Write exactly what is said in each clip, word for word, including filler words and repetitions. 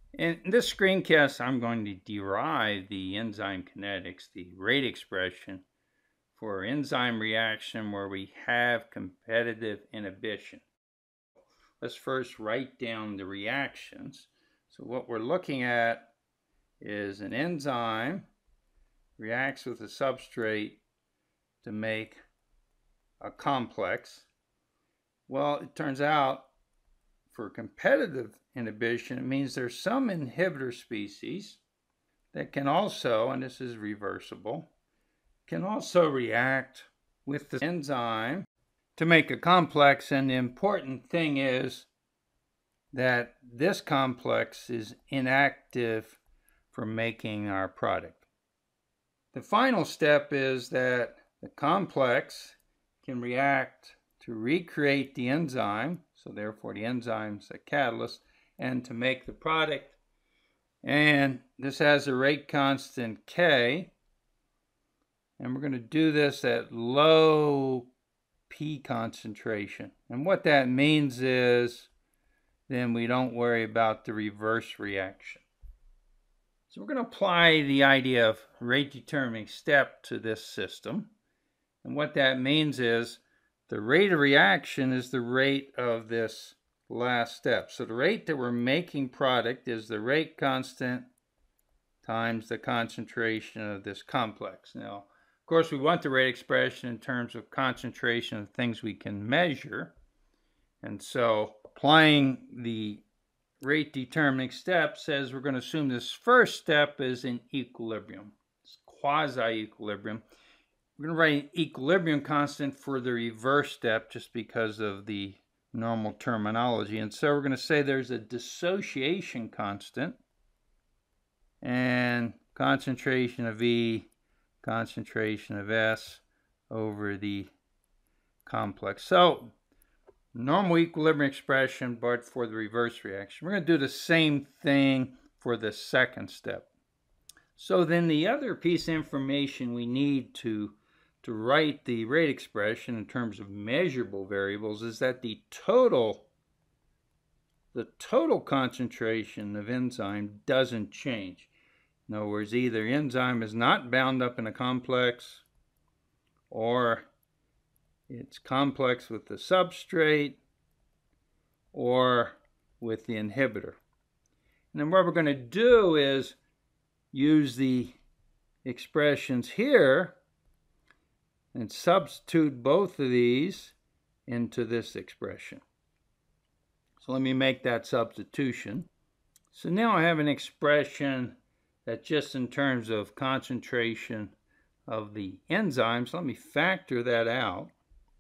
In this screencast, I'm going to derive the enzyme kinetics, the rate expression for enzyme reaction where we have competitive inhibition. Let's first write down the reactions. So what we're looking at is an enzyme reacts with a substrate to make a complex. Well, it turns out for competitive inhibition, it means there's some inhibitor species that can also, and this is reversible, can also react with the enzyme to make a complex. And the important thing is that this complex is inactive for making our product. The final step is that the complex can react to recreate the enzyme, so therefore the enzyme's a catalyst, and to make the product. And this has a rate constant K, and we're going to do this at low P concentration. And what that means is then we don't worry about the reverse reaction. So we're going to apply the idea of rate determining step to this system. And what that means is the rate of reaction is the rate of this last step. So the rate that we're making product is the rate constant times the concentration of this complex. Now, of course, we want the rate expression in terms of concentration of things we can measure. And so applying the rate determining step says we're going to assume this first step is in equilibrium. It's quasi-equilibrium. We're going to write an equilibrium constant for the reverse step just because of the normal terminology. And so we're going to say there's a dissociation constant and concentration of E, concentration of S over the complex. So normal equilibrium expression, but for the reverse reaction. We're going to do the same thing for the second step. So then the other piece of information we need to to write the rate expression in terms of measurable variables is that the total the total concentration of enzyme doesn't change. In other words, either enzyme is not bound up in a complex or it's complex with the substrate or with the inhibitor. And then what we're going to do is use the expressions here and substitute both of these into this expression. So let me make that substitution. So now I have an expression that just in terms of concentration of the enzymes, let me factor that out.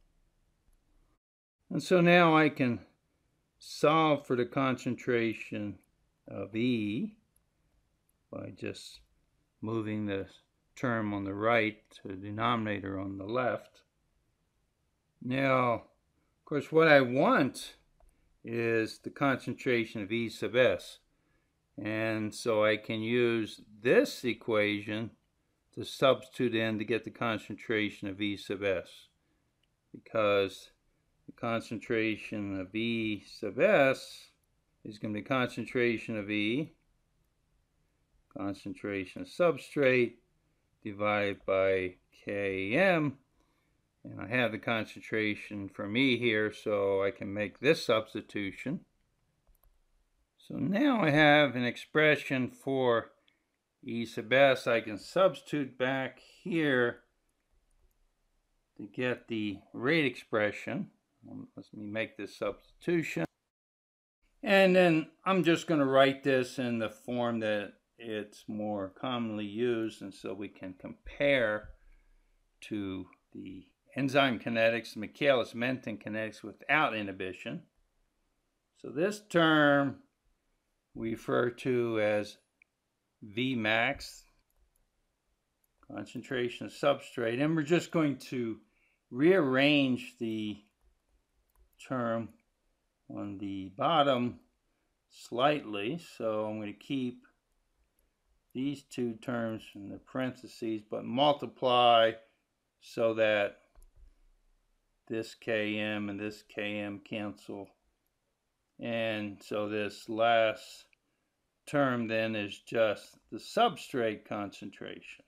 And so now I can solve for the concentration of E by just moving the term on the right to the denominator on the left. Now, of course, what I want is the concentration of E sub S. And so I can use this equation to substitute in to get the concentration of E sub S, because the concentration of E sub S is going to be concentration of E, concentration of substrate, divided by Km. And I have the concentration from E here, so I can make this substitution. So now I have an expression for E sub S. I can substitute back here to get the rate expression. Let me make this substitution. And then I'm just going to write this in the form that it's more commonly used, and so we can compare to the enzyme kinetics, Michaelis-Menten kinetics without inhibition. So this term we refer to as V max, concentration of substrate, and we're just going to rearrange the term on the bottom slightly. So I'm going to keep these two terms in the parentheses, but multiply so that this Km and this Km cancel. And so this last term then is just the substrate concentration.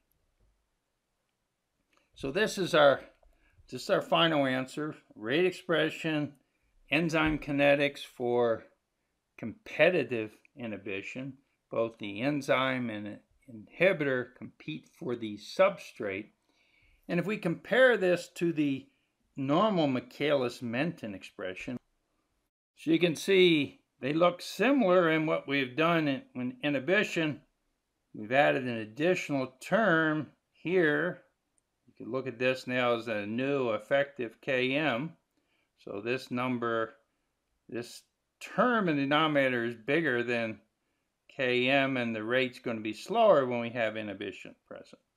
So this is our just our final answer. Rate expression, enzyme kinetics for competitive inhibition. Both the enzyme and inhibitor compete for the substrate. And if we compare this to the normal Michaelis-Menten expression, so you can see they look similar in what we've done in, in inhibition. We've added an additional term here. You can look at this now as a new effective K M. So this number, this term in the denominator is bigger than K M, and the rate's going to be slower when we have inhibition present.